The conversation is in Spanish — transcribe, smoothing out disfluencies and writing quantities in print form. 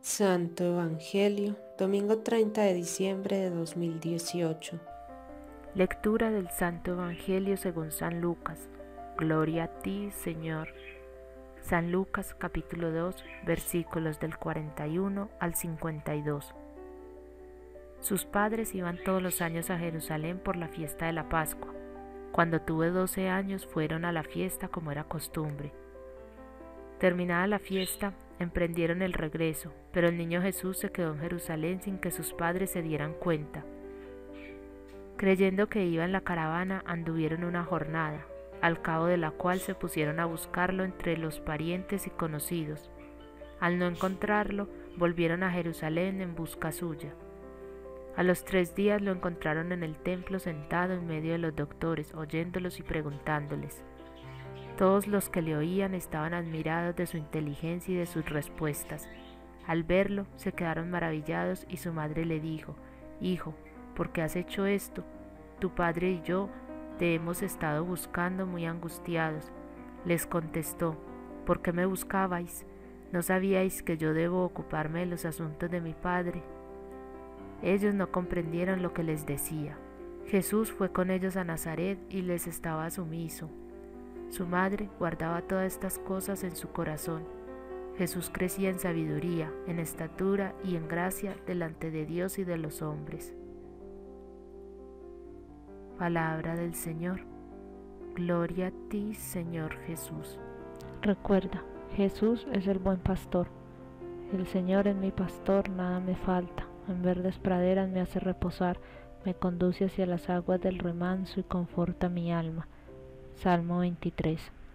Santo Evangelio, domingo 30 de diciembre de 2018. Lectura del Santo Evangelio según San Lucas. Gloria a ti, Señor. San Lucas capítulo 2, versículos del 41 al 52. Sus padres iban todos los años a Jerusalén por la fiesta de la Pascua. Cuando tuve 12 años fueron a la fiesta como era costumbre. Terminada la fiesta, emprendieron el regreso, pero el niño Jesús se quedó en Jerusalén sin que sus padres se dieran cuenta. Creyendo que iba en la caravana, anduvieron una jornada, al cabo de la cual se pusieron a buscarlo entre los parientes y conocidos. Al no encontrarlo, volvieron a Jerusalén en busca suya. A los 3 días lo encontraron en el templo sentado en medio de los doctores, oyéndolos y preguntándoles. Todos los que le oían estaban admirados de su inteligencia y de sus respuestas. Al verlo, se quedaron maravillados y su madre le dijo: «Hijo, ¿por qué has hecho esto? Tu padre y yo te hemos estado buscando muy angustiados». Les contestó: «¿Por qué me buscabais? ¿No sabíais que yo debo ocuparme de los asuntos de mi padre?». Ellos no comprendieron lo que les decía. Jesús fue con ellos a Nazaret y les estaba sumiso. Su madre guardaba todas estas cosas en su corazón. Jesús crecía en sabiduría, en estatura y en gracia delante de Dios y de los hombres. Palabra del Señor. Gloria a ti, Señor Jesús. Recuerda, Jesús es el buen pastor. El Señor es mi pastor, nada me falta. En verdes praderas me hace reposar, me conduce hacia las aguas del remanso y conforta mi alma. Salmo 23.